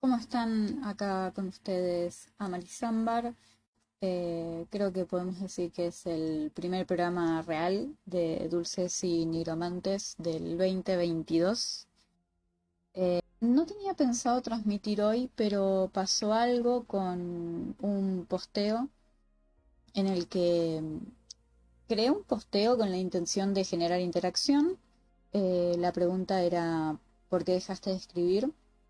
¿Cómo están? Acá con ustedes Amarizámbar. Creo que podemos decir que es el primer programa real de Dulces y Nigromantes del 2022. No tenía pensado transmitir hoy, pero pasó algo con un posteo en el que creé un posteo con la intención de generar interacción. La pregunta era, ¿por qué dejaste de escribir?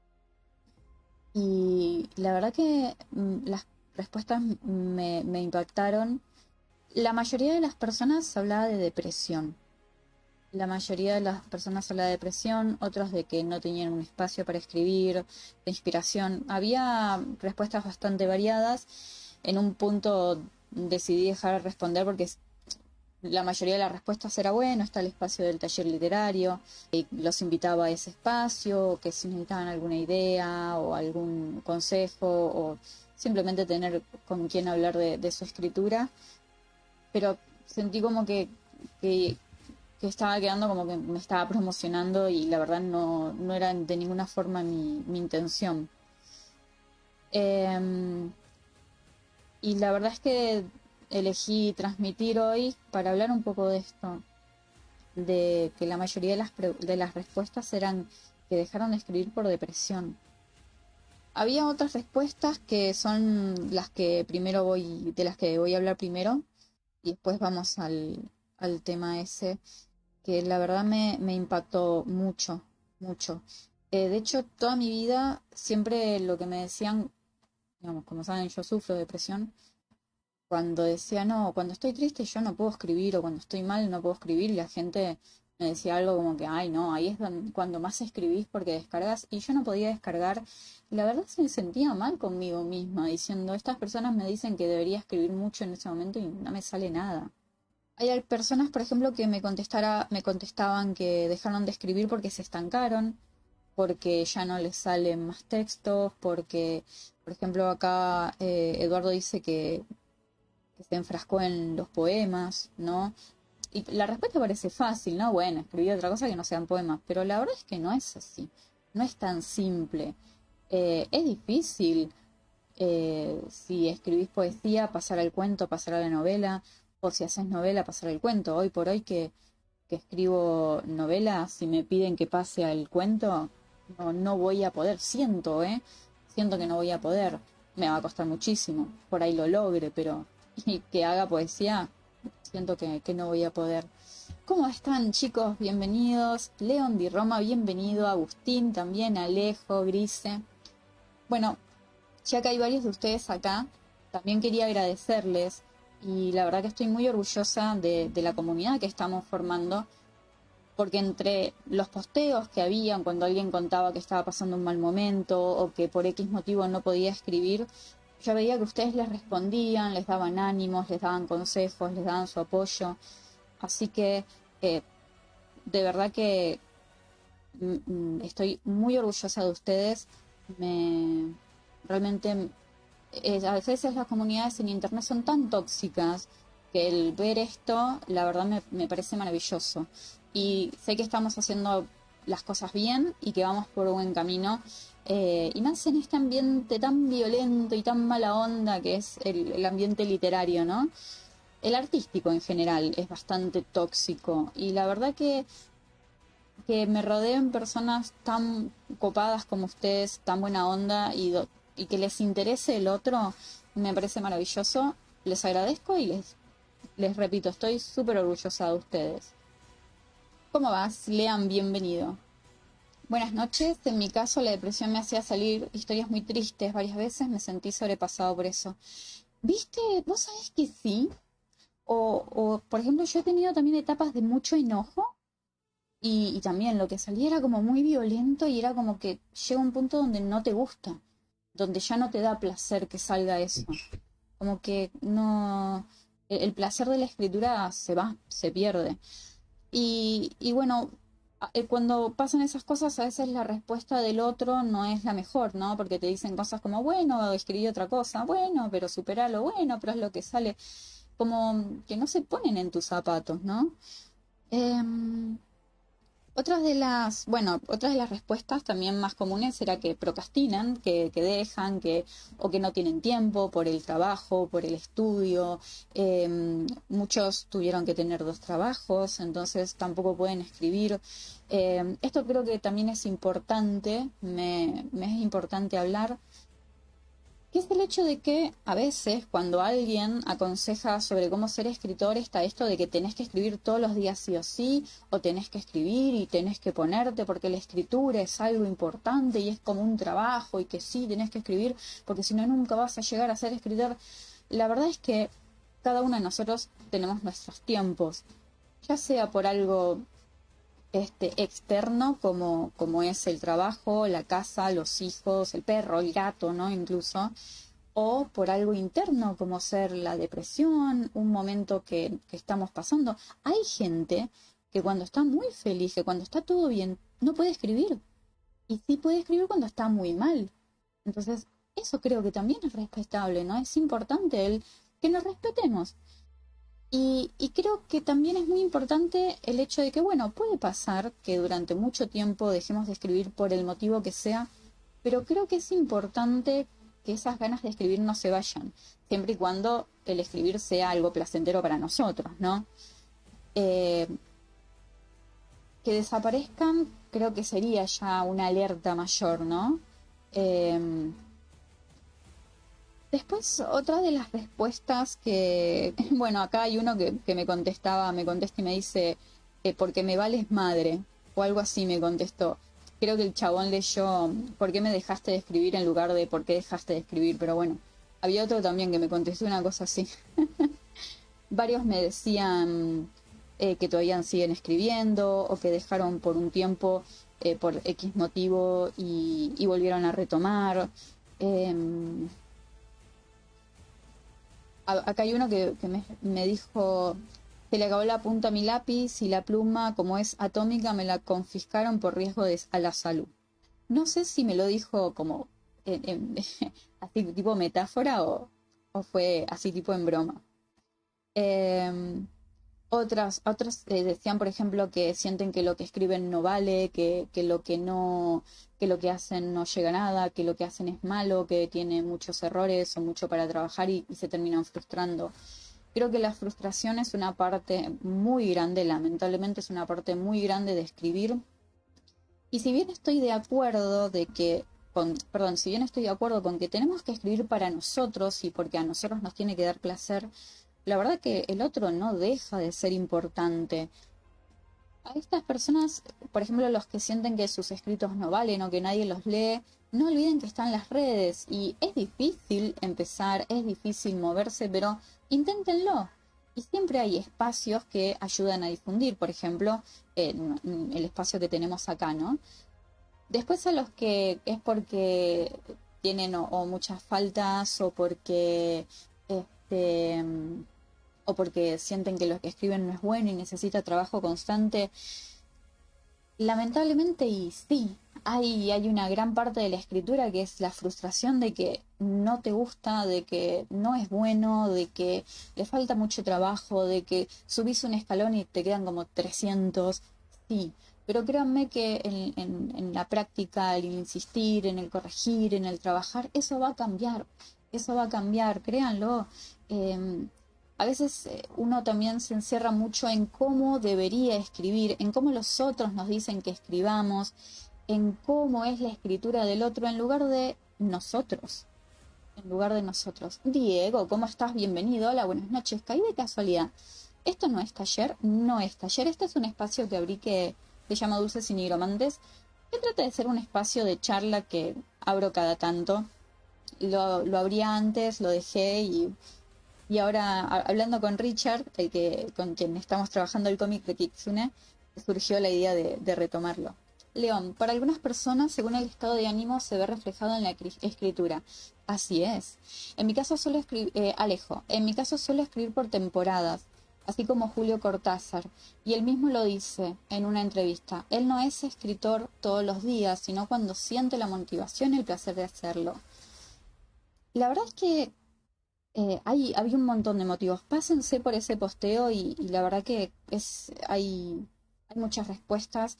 Y la verdad que las respuestas me impactaron. La mayoría de las personas hablaba de depresión. La mayoría de las personas hablaba de depresión, otros de que no tenían un espacio para escribir, de inspiración. Había respuestas bastante variadas. En un punto decidí dejar de responder porque la mayoría de las respuestas era bueno, está el espacio del taller literario, y los invitaba a ese espacio, que si necesitaban alguna idea o algún consejo o simplemente tener con quien hablar de su escritura, pero sentí como que, que estaba quedando como que me estaba promocionando y la verdad no era de ninguna forma mi intención. Eh, y la verdad es que elegí transmitir hoy para hablar un poco de esto, de que la mayoría de las respuestas eran que dejaron de escribir por depresión. Había otras respuestas que son las que de las que voy a hablar primero, y después vamos al tema ese, que la verdad me impactó mucho, mucho. De hecho, toda mi vida, siempre lo que me decían, digamos, como saben, yo sufro de depresión. Cuando decía, no, cuando estoy triste yo no puedo escribir, o cuando estoy mal no puedo escribir, y la gente me decía algo como que, ay, no, ahí es cuando más escribís porque descargas, y yo no podía descargar. Y la verdad se me sentía mal conmigo misma, diciendo, estas personas me dicen que debería escribir mucho en ese momento y no me sale nada. Hay personas, por ejemplo, que me contestaban que dejaron de escribir porque se estancaron, porque ya no les salen más textos, porque, por ejemplo, acá Eduardo dice que se enfrascó en los poemas, ¿no? Y la respuesta parece fácil, ¿no? Bueno, escribí otra cosa que no sean poemas, pero la verdad es que no es así, no es tan simple. Es difícil, si escribís poesía, pasar al cuento, pasar a la novela, o si haces novela, pasar al cuento. Hoy por hoy que escribo novela, si me piden que pase al cuento, no voy a poder, siento que no voy a poder, me va a costar muchísimo, por ahí lo logre, pero y que haga poesía, siento que no voy a poder. ¿Cómo están, chicos? Bienvenidos. León Di Roma, bienvenido. Agustín también, Alejo, Grise. Bueno, ya que hay varios de ustedes acá, también quería agradecerles, y la verdad que estoy muy orgullosa de la comunidad que estamos formando, porque entre los posteos que habían cuando alguien contaba que estaba pasando un mal momento o que por X motivo no podía escribir, yo veía que ustedes les respondían, les daban ánimos, les daban consejos, les daban su apoyo. Así que de verdad que estoy muy orgullosa de ustedes. Me realmente a veces las comunidades en internet son tan tóxicas que el ver esto, la verdad me parece maravilloso. Y sé que estamos haciendo las cosas bien y que vamos por un buen camino. Y más en este ambiente tan violento y tan mala onda que es el ambiente literario, ¿no? El artístico en general es bastante tóxico. Y la verdad que me rodeen personas tan copadas como ustedes, tan buena onda y que les interese el otro, me parece maravilloso. Les agradezco y les repito, estoy súper orgullosa de ustedes. ¿Cómo vas? Lean, bienvenido. Buenas noches. En mi caso, la depresión me hacía salir historias muy tristes. Varias veces me sentí sobrepasado por eso. ¿Viste? ¿Vos sabés que sí? Por ejemplo, yo he tenido también etapas de mucho enojo y también lo que salía era como muy violento y era como que llega un punto donde no te gusta, donde ya no te da placer que salga eso. Como que no... El placer de la escritura se va, se pierde. Y bueno, cuando pasan esas cosas, a veces la respuesta del otro no es la mejor, ¿no? Porque te dicen cosas como, bueno, escribí otra cosa, bueno, pero superalo, bueno, pero es lo que sale. Como que no se ponen en tus zapatos, ¿no? Em, Otras de las respuestas también más comunes era que procrastinan, que dejan, o que no tienen tiempo por el trabajo, por el estudio. Muchos tuvieron que tener dos trabajos, entonces tampoco pueden escribir. Esto creo que también es importante, me es importante hablar, que es el hecho de que a veces cuando alguien aconseja sobre cómo ser escritor está esto de que tenés que escribir todos los días sí o sí, o tenés que escribir y tenés que ponerte porque la escritura es algo importante y es como un trabajo y que sí tenés que escribir porque si no nunca vas a llegar a ser escritor. La verdad es que cada uno de nosotros tenemos nuestros tiempos, ya sea por algo externo como es el trabajo, la casa, los hijos, el perro, el gato, ¿no? Incluso, o por algo interno como ser la depresión, un momento que estamos pasando. Hay gente que cuando está muy feliz, que cuando está todo bien, no puede escribir. Y sí puede escribir cuando está muy mal. Entonces, eso creo que también es respetable, ¿no? Es importante el que nos respetemos. Y creo que también es muy importante el hecho de que, bueno, puede pasar que durante mucho tiempo dejemos de escribir por el motivo que sea, pero creo que es importante que esas ganas de escribir no se vayan, siempre y cuando el escribir sea algo placentero para nosotros, ¿no? Eh, que desaparezcan creo que sería ya una alerta mayor, ¿no? Eh, Después, otra de las respuestas que, bueno, acá hay uno que me contesta y me dice, porque me vales madre, o algo así me contestó. Creo que el chabón leyó, ¿por qué me dejaste de escribir en lugar de por qué dejaste de escribir? Pero bueno, había otro también que me contestó una cosa así. Varios me decían que todavía siguen escribiendo o que dejaron por un tiempo por X motivo y volvieron a retomar. Em, Acá hay uno que me dijo, se le acabó la punta a mi lápiz y la pluma, como es atómica, me la confiscaron por riesgo a la salud. No sé si me lo dijo como así tipo metáfora o fue así tipo en broma. Eh, otras decían, por ejemplo, que sienten que lo que escriben no vale, que lo que no, que lo que hacen no llega a nada, que lo que hacen es malo, que tiene muchos errores o mucho para trabajar y se terminan frustrando. Creo que la frustración es una parte muy grande, lamentablemente es una parte muy grande de escribir. Y si bien estoy de acuerdo de que, si bien estoy de acuerdo con que tenemos que escribir para nosotros y porque a nosotros nos tiene que dar placer, la verdad que el otro no deja de ser importante. A estas personas, por ejemplo, los que sienten que sus escritos no valen o que nadie los lee, no olviden que están las redes y es difícil empezar, es difícil moverse, pero inténtenlo. Y siempre hay espacios que ayudan a difundir, por ejemplo, el espacio que tenemos acá, ¿no? Después a los que es porque tienen o muchas faltas este, o porque sienten que lo que escriben no es bueno y necesita trabajo constante. Lamentablemente, y sí, hay una gran parte de la escritura que es la frustración de que no te gusta, de que no es bueno, de que le falta mucho trabajo, de que subís un escalón y te quedan como 300. Sí, pero créanme que en la práctica, el insistir, en el corregir, en el trabajar, eso va a cambiar, créanlo. Em, a veces uno también se encierra mucho en cómo debería escribir, en cómo los otros nos dicen que escribamos, en cómo es la escritura del otro en lugar de nosotros. En lugar de nosotros. Diego, ¿cómo estás? Bienvenido. Hola, buenas noches. Caí de casualidad. Esto no es taller, no es taller. Este es un espacio que abrí que se llama Dulces y Nigromantes, que trata de ser un espacio de charla que abro cada tanto. Lo abrí antes, lo dejé y ahora, hablando con Richard, con quien estamos trabajando el cómic de Kitsune, surgió la idea de retomarlo. León, para algunas personas, según el estado de ánimo, se ve reflejado en la escritura. Así es. En mi caso suelo escribir, Alejo, en mi caso suelo escribir por temporadas, así como Julio Cortázar. Y él mismo lo dice en una entrevista. Él no es escritor todos los días, sino cuando siente la motivación y el placer de hacerlo. La verdad es que había un montón de motivos. Pásense por ese posteo y la verdad que hay muchas respuestas.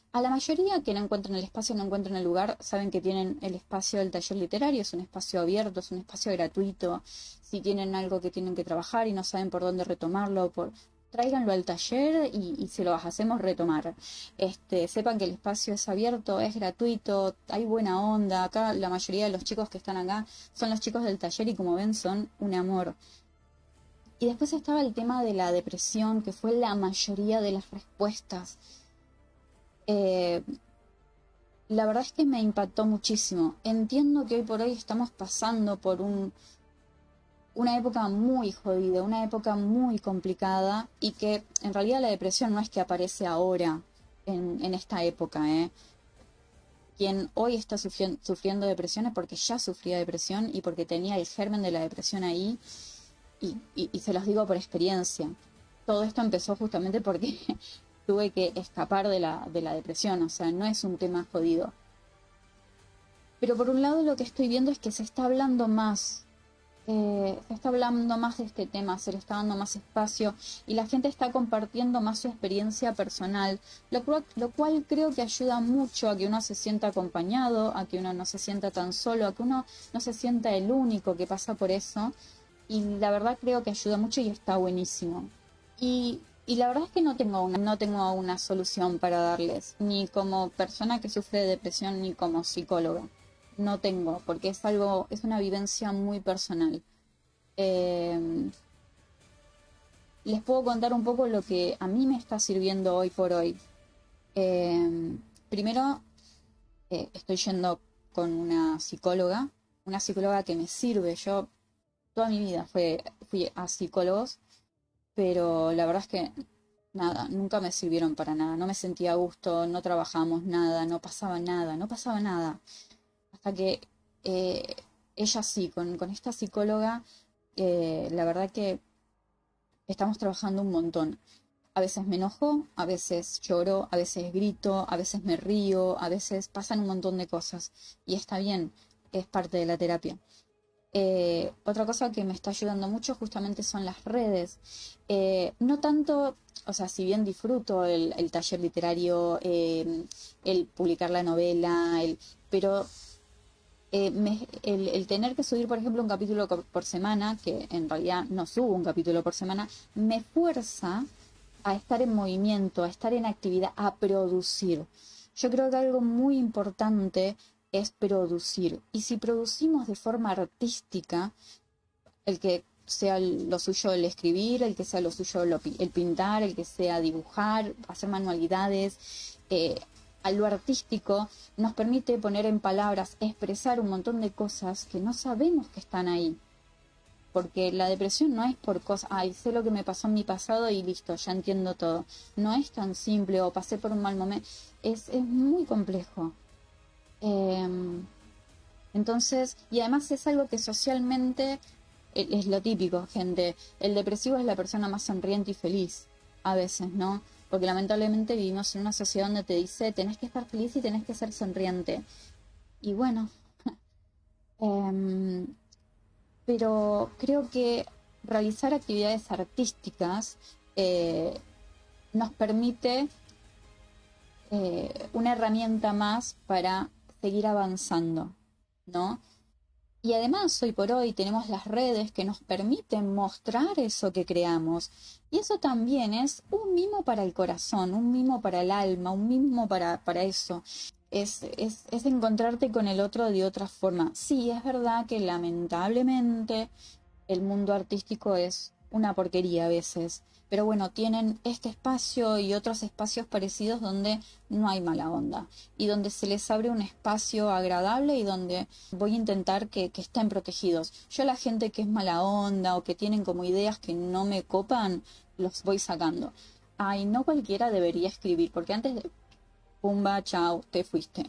A la mayoría que no encuentran el espacio, no encuentran el lugar, saben que tienen el espacio del taller literario, es un espacio abierto, es un espacio gratuito. Si tienen algo que tienen que trabajar y no saben por dónde retomarlo, tráiganlo al taller y se lo hacemos retomar. Sepan que el espacio es abierto, es gratuito, hay buena onda. Acá la mayoría de los chicos que están acá son los chicos del taller y como ven son un amor. Y después estaba el tema de la depresión, que fue la mayoría de las respuestas. Eh, la verdad es que me impactó muchísimo. Entiendo que hoy por hoy estamos pasando por una época muy jodida, una época muy complicada y que en realidad la depresión no es que aparece ahora en esta época. Quien hoy está sufriendo depresión es porque ya sufría depresión y porque tenía el germen de la depresión ahí y se los digo por experiencia. Todo esto empezó justamente porque tuve que escapar de la depresión, o sea, no es un tema jodido. Pero por un lado lo que estoy viendo es que se está hablando más. Se está hablando más de este tema, se le está dando más espacio y la gente está compartiendo más su experiencia personal, lo cual creo que ayuda mucho a que uno se sienta acompañado, a que uno no se sienta tan solo, a que uno no se sienta el único que pasa por eso. Y la verdad creo que ayuda mucho y está buenísimo. Y la verdad es que no tengo una solución para darles, ni como persona que sufre de depresión, ni como psicóloga. No tengo, porque es una vivencia muy personal. Les puedo contar un poco lo que a mí me está sirviendo hoy por hoy. Primero, estoy yendo con una psicóloga que me sirve. Yo toda mi vida fui a psicólogos, pero la verdad es que nada, nunca me sirvieron para nada. No me sentía a gusto, no trabajamos nada, no pasaba nada. Hasta que ella sí, con esta psicóloga, la verdad que estamos trabajando un montón. A veces me enojo, a veces lloro, a veces grito, a veces me río, a veces pasan un montón de cosas. Y está bien, es parte de la terapia. Otra cosa que me está ayudando mucho justamente son las redes. No tanto, o sea, si bien disfruto el taller literario, el publicar la novela, pero el tener que subir, por ejemplo, un capítulo por semana, que en realidad no subo un capítulo por semana, me fuerza a estar en movimiento, a estar en actividad, a producir. Yo creo que algo muy importante es producir. Y si producimos de forma artística, el que sea lo suyo el escribir, el que sea lo suyo el pintar, el que sea dibujar, hacer manualidades, a lo artístico nos permite poner en palabras, expresar un montón de cosas que no sabemos que están ahí. Porque la depresión no es por cosas, ay, sé lo que me pasó en mi pasado y listo, ya entiendo todo. No es tan simple o pasé por un mal momento, es muy complejo. Entonces, y además es algo que socialmente es lo típico, gente. El depresivo es la persona más sonriente y feliz, a veces, ¿no? Porque lamentablemente vivimos en una sociedad donde te dice tenés que estar feliz y tenés que ser sonriente. Y bueno, pero creo que realizar actividades artísticas nos permite una herramienta más para seguir avanzando, ¿no? Y además, hoy por hoy tenemos las redes que nos permiten mostrar eso que creamos. Y eso también es un mimo para el corazón, un mimo para el alma, un mimo para eso. Es encontrarte con el otro de otra forma. Sí, es verdad que lamentablemente el mundo artístico es una porquería a veces. Pero bueno, tienen este espacio y otros espacios parecidos donde no hay mala onda y donde se les abre un espacio agradable y donde voy a intentar que estén protegidos. Yo a la gente que es mala onda o que tienen como ideas que no me copan, los voy sacando. Ay, no cualquiera debería escribir, porque antes de pumba, chao, te fuiste.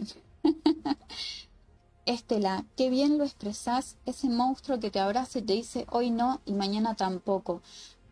Estela, qué bien lo expresás, ese monstruo que te abraza y te dice hoy no y mañana tampoco.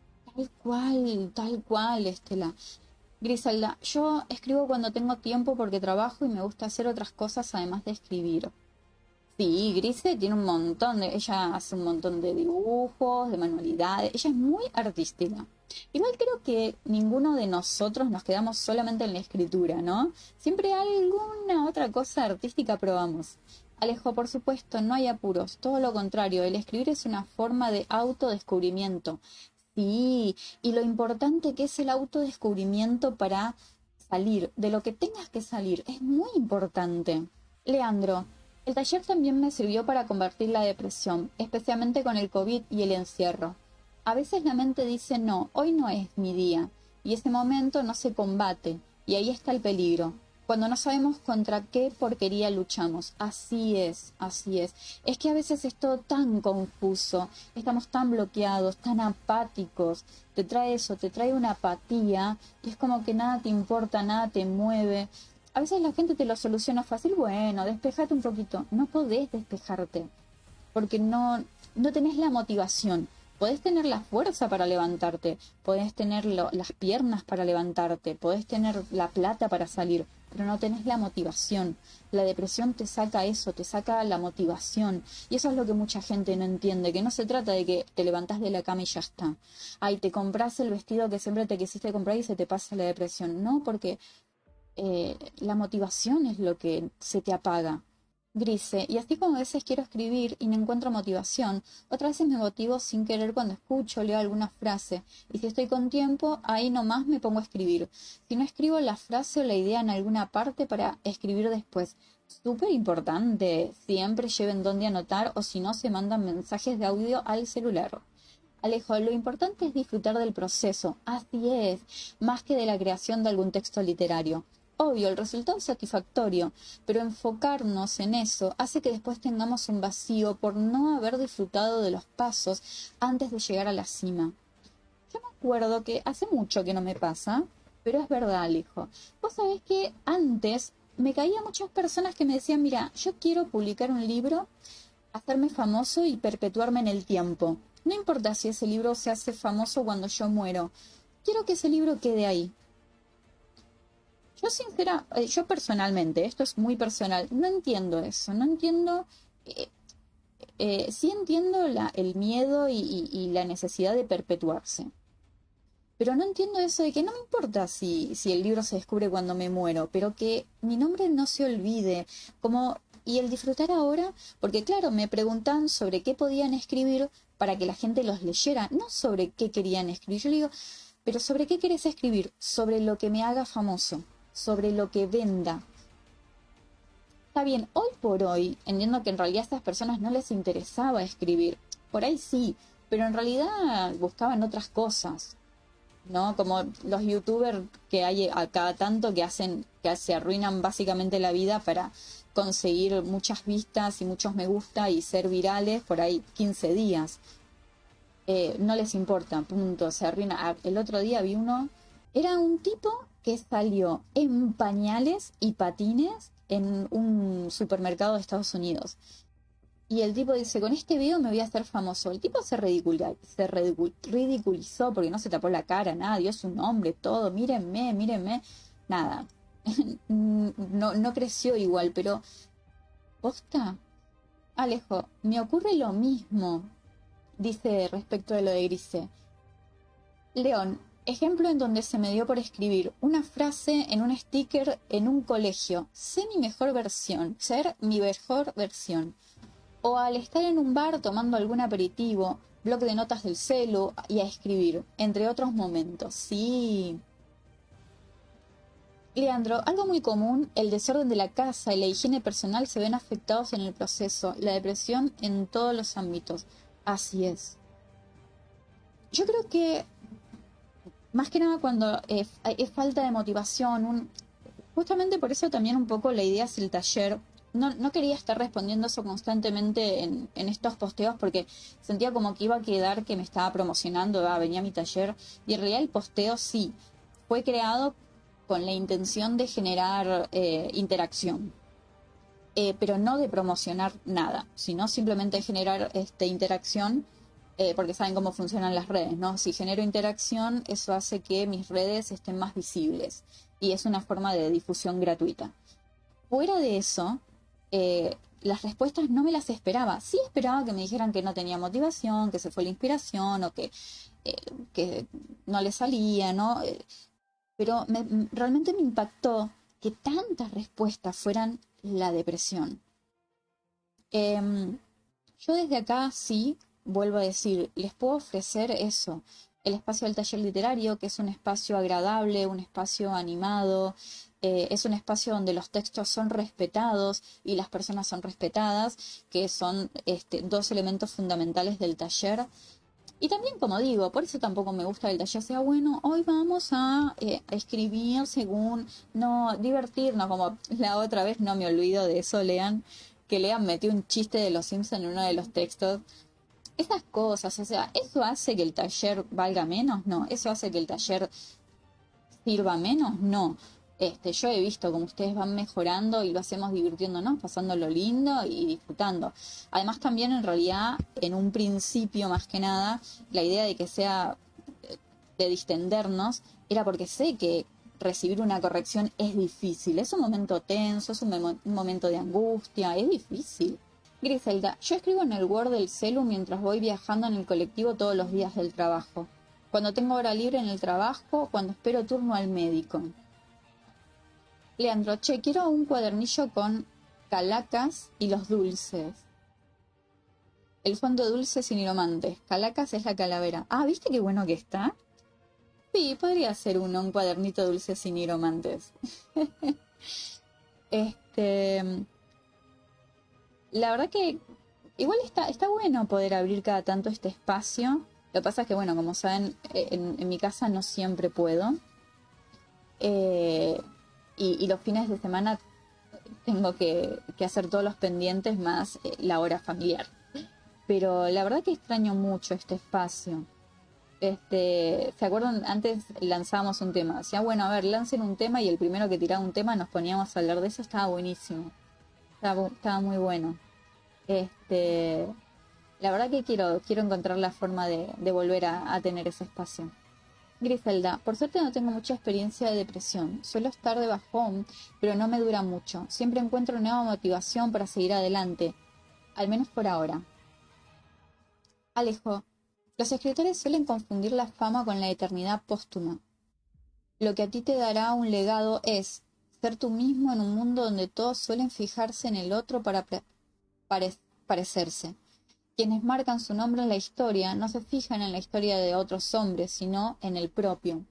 Tal cual, Estela. Griselda, yo escribo cuando tengo tiempo porque trabajo y me gusta hacer otras cosas además de escribir. Sí, Grise tiene un montón ella hace un montón de dibujos, de manualidades, ella es muy artística. Igual creo que ninguno de nosotros nos quedamos solamente en la escritura, ¿no? Siempre alguna otra cosa artística probamos. Alejo, por supuesto, no hay apuros, todo lo contrario, el escribir es una forma de autodescubrimiento. Sí, y lo importante que es el autodescubrimiento para salir de lo que tengas que salir es muy importante. Leandro, el taller también me sirvió para combatir la depresión, especialmente con el COVID y el encierro. A veces la mente dice no, hoy no es mi día, y ese momento no se combate, y ahí está el peligro, cuando no sabemos contra qué porquería luchamos. Así es, así es. Es que a veces es todo tan confuso, estamos tan bloqueados, tan apáticos, te trae eso, te trae una apatía, y es como que nada te importa, nada te mueve. A veces la gente te lo soluciona fácil, bueno, despejate un poquito. No podés despejarte, porque no tenés la motivación. Podés tener la fuerza para levantarte, podés tener las piernas para levantarte, podés tener la plata para salir, pero no tenés la motivación. La depresión te saca eso, te saca la motivación. Y eso es lo que mucha gente no entiende, que no se trata de que te levantás de la cama y ya está. Ay, te compras el vestido que siempre te quisiste comprar y se te pasa la depresión. No, porque la motivación es lo que se te apaga. Grise, y así como a veces quiero escribir y no encuentro motivación, otras veces me motivo sin querer cuando escucho, leo alguna frase, y si estoy con tiempo, ahí nomás me pongo a escribir. Si no escribo la frase o la idea en alguna parte para escribir después. Súper importante, siempre lleven donde anotar o si no se mandan mensajes de audio al celular. Alejo, lo importante es disfrutar del proceso, así es, más que de la creación de algún texto literario. Obvio, el resultado es satisfactorio, pero enfocarnos en eso hace que después tengamos un vacío por no haber disfrutado de los pasos antes de llegar a la cima. Yo me acuerdo que hace mucho que no me pasa, pero es verdad, Alejo. Vos sabés que antes me caían muchas personas que me decían, mira, yo quiero publicar un libro, hacerme famoso y perpetuarme en el tiempo. No importa si ese libro se hace famoso cuando yo muero. Quiero que ese libro quede ahí. Yo personalmente, esto es muy personal, no entiendo eso, no entiendo, sí entiendo el miedo y la necesidad de perpetuarse, pero no entiendo eso de que no me importa si el libro se descubre cuando me muero, pero que mi nombre no se olvide, y el disfrutar ahora, porque claro, me preguntan sobre qué podían escribir para que la gente los leyera, no sobre qué querían escribir, yo le digo, pero ¿sobre qué querés escribir? Sobre lo que me haga famoso, sobre lo que venda. Está bien, hoy por hoy, entiendo que en realidad a estas personas no les interesaba escribir. Por ahí sí, pero en realidad buscaban otras cosas, ¿no? Como los youtubers que hay a cada tanto que se arruinan básicamente la vida para conseguir muchas vistas y muchos me gusta y ser virales por ahí 15 días. No les importa, punto, se arruina. El otro día vi uno, era un tipo que salió en pañales y patines en un supermercado de Estados Unidos. Y el tipo dice, con este video me voy a hacer famoso. El tipo se ridiculizó porque no se tapó la cara, nada, dio su nombre, todo, mírenme, mírenme, nada. No creció igual, pero posta, Alejo, me ocurre lo mismo, dice respecto de lo de Grise. León, ejemplo en donde se me dio por escribir una frase en un sticker en un colegio. Ser mi mejor versión. O al estar en un bar tomando algún aperitivo, bloc de notas del celu y a escribir, entre otros momentos. Sí. Leandro, algo muy común, el desorden de la casa y la higiene personal se ven afectados en el proceso, la depresión en todos los ámbitos. Así es. Yo creo que más que nada cuando es falta de motivación, justamente por eso también un poco la idea es el taller. No quería estar respondiendo eso constantemente en estos posteos porque sentía como que iba a quedar que me estaba promocionando, venía a mi taller, y en realidad el posteo sí, fue creado con la intención de generar interacción, pero no de promocionar nada, sino simplemente generar interacción. Porque saben cómo funcionan las redes, ¿no? Si genero interacción, eso hace que mis redes estén más visibles y es una forma de difusión gratuita. Fuera de eso, las respuestas no me las esperaba. Sí esperaba que me dijeran que no tenía motivación, que se fue la inspiración o que no le salía, ¿no? Pero realmente me impactó que tantas respuestas fueran la depresión. Yo desde acá sí, vuelvo a decir, les puedo ofrecer eso, el espacio del taller literario, que es un espacio agradable, un espacio animado, es un espacio donde los textos son respetados y las personas son respetadas, que son dos elementos fundamentales del taller. Y también, como digo, por eso tampoco me gusta que el taller sea bueno, hoy vamos a escribir según, no, divertirnos, como la otra vez, no me olvido de eso, que Lean metió un chiste de los Simpsons en uno de los textos. Esas cosas, o sea, ¿eso hace que el taller valga menos? No. ¿Eso hace que el taller sirva menos? No. Yo he visto como ustedes van mejorando y lo hacemos divirtiéndonos, pasándolo lindo y disfrutando. Además también en realidad, en un principio más que nada, la idea de que sea de distendernos era porque sé que recibir una corrección es difícil. Es un momento tenso, es un momento de angustia, es difícil. Griselda, yo escribo en el Word del celu mientras voy viajando en el colectivo todos los días del trabajo. Cuando tengo hora libre en el trabajo, cuando espero turno al médico. Leandro, che, quiero un cuadernillo con calacas y los dulces. El fondo dulce sin niromantes. Calacas es la calavera. Ah, ¿viste qué bueno que está? Sí, podría ser un cuadernito dulce sin niromantes. La verdad que igual está bueno poder abrir cada tanto este espacio. Lo que pasa es que, bueno, como saben, en mi casa no siempre puedo. Y los fines de semana tengo que hacer todos los pendientes más la hora familiar. Pero la verdad que extraño mucho este espacio. ¿Se acuerdan? Antes lanzábamos un tema. Decía, bueno, a ver, lancen un tema y el primero que tiraba un tema nos poníamos a hablar de eso. Estaba buenísimo. Estaba muy bueno. La verdad que quiero encontrar la forma de volver a tener ese espacio. Griselda, por suerte no tengo mucha experiencia de depresión. Suelo estar de bajón, pero no me dura mucho. Siempre encuentro nueva motivación para seguir adelante. Al menos por ahora. Alejo, los escritores suelen confundir la fama con la eternidad póstuma. Lo que a ti te dará un legado es ser tú mismo en un mundo donde todos suelen fijarse en el otro para parecerse. Quienes marcan su nombre en la historia no se fijan en la historia de otros hombres, sino en el propio.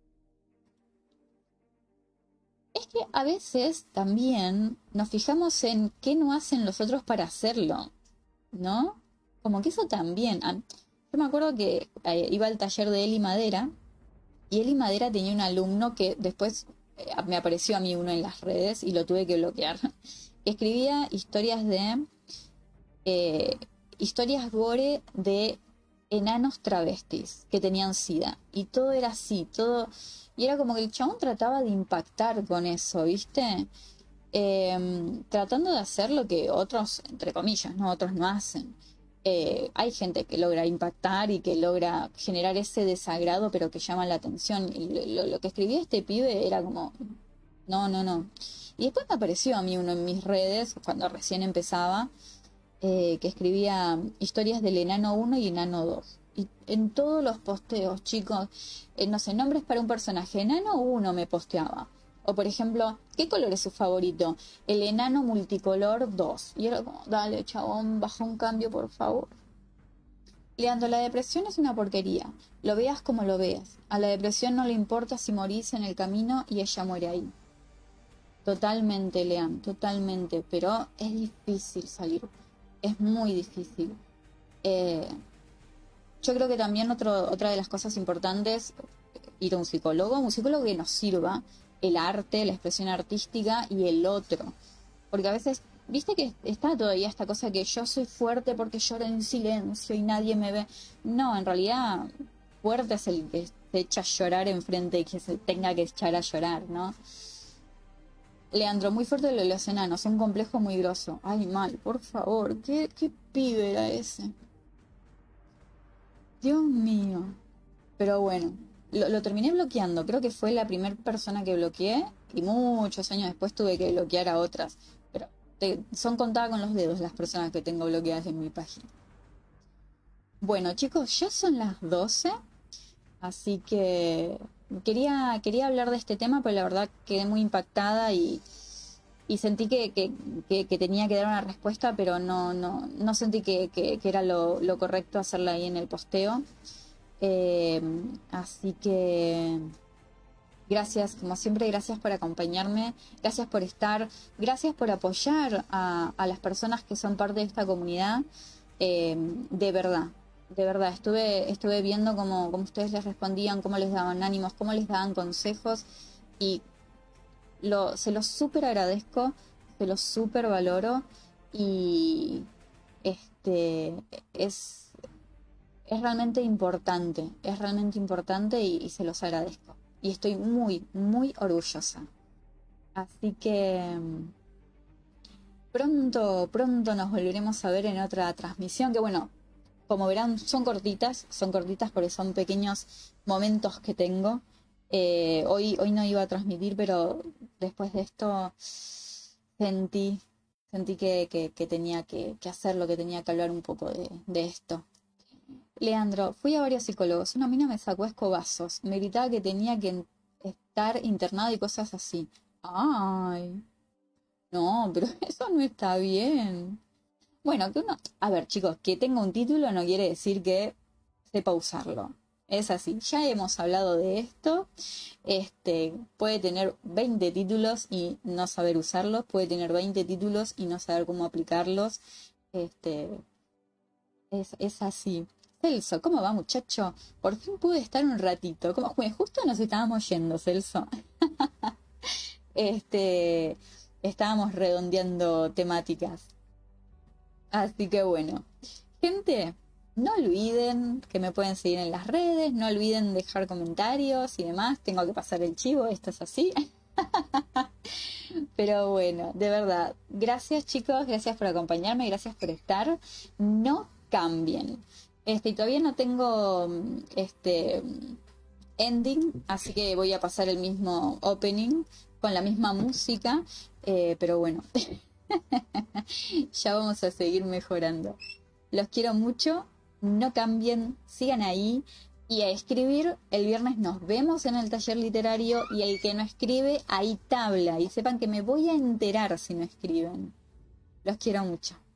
Es que a veces también nos fijamos en qué no hacen los otros para hacerlo, ¿no? Como que eso también. Yo me acuerdo que iba al taller de Eli Madera, y Eli Madera tenía un alumno que después me apareció a mí uno en las redes y lo tuve que bloquear, que escribía historias gore de enanos travestis que tenían SIDA. Y todo era así, todo. Y era como que el chabón trataba de impactar con eso, ¿viste? Tratando de hacer lo que otros, entre comillas, ¿no? Otros no hacen. Hay gente que logra impactar y que logra generar ese desagrado, pero que llama la atención. Y lo que escribía este pibe era como, no. Y después me apareció a mí uno en mis redes, cuando recién empezaba, que escribía historias del enano 1 y enano 2. Y en todos los posteos, chicos, no sé, nombres para un personaje. Enano 1 me posteaba. O por ejemplo, ¿qué color es su favorito? El enano multicolor 2. Y era como, dale, chabón, baja un cambio, por favor. Leandro, la depresión es una porquería. Lo veas como lo veas. A la depresión no le importa si morís en el camino y ella muere ahí. Totalmente, Lean, totalmente. Pero es difícil salir. Es muy difícil. Yo creo que también otra de las cosas importantes, ir a un psicólogo que nos sirva el arte, la expresión artística y el otro. Porque a veces, viste que está todavía esta cosa que yo soy fuerte porque lloro en silencio y nadie me ve. No, en realidad, fuerte es el que se echa a llorar enfrente y que se tenga que echar a llorar, ¿no? Leandro, muy fuerte lo de los enanos, un complejo muy grosso. Ay, mal, por favor, ¿qué pibe era ese? Dios mío. Pero bueno, lo terminé bloqueando. Creo que fue la primera persona que bloqueé y muchos años después tuve que bloquear a otras. Pero son contadas con los dedos las personas que tengo bloqueadas en mi página. Bueno, chicos, ya son las 12, así que quería hablar de este tema, pero la verdad quedé muy impactada y sentí que tenía que dar una respuesta, pero no sentí que era lo correcto hacerla ahí en el posteo. Así que gracias, como siempre, gracias por acompañarme, gracias por estar, gracias por apoyar a las personas que son parte de esta comunidad. De verdad, estuve viendo cómo ustedes les respondían, cómo les daban ánimos, cómo les daban consejos, y se los súper agradezco, se los súper valoro, y es realmente importante, y se los agradezco. Y estoy muy, muy orgullosa. Así que pronto nos volveremos a ver en otra transmisión, que bueno, como verán, son cortitas porque son pequeños momentos que tengo. Hoy no iba a transmitir, pero después de esto sentí que tenía que hacerlo, que tenía que hablar un poco de esto. Leandro, fui a varios psicólogos. Una mina me sacó escobazos. Me gritaba que tenía que estar internado y cosas así. Ay, no, pero eso no está bien. Bueno, que uno... A ver, chicos, que tenga un título no quiere decir que sepa usarlo. Es así. Ya hemos hablado de esto. Puede tener 20 títulos y no saber usarlos. Puede tener 20 títulos y no saber cómo aplicarlos. Es así. Celso, ¿cómo va, muchacho? Por fin pude estar un ratito. Justo nos estábamos yendo, Celso. Estábamos redondeando temáticas. Así que bueno. Gente, no olviden que me pueden seguir en las redes. No olviden dejar comentarios y demás. Tengo que pasar el chivo, esto es así. Pero bueno, de verdad, gracias chicos, gracias por acompañarme, gracias por estar. No cambien. Y todavía no tengo ending, así que voy a pasar el mismo opening con la misma música, pero bueno, ya vamos a seguir mejorando. Los quiero mucho, no cambien, sigan ahí, y a escribir. El viernes nos vemos en el taller literario, y el que no escribe, hay tabla, y sepan que me voy a enterar si no escriben. Los quiero mucho.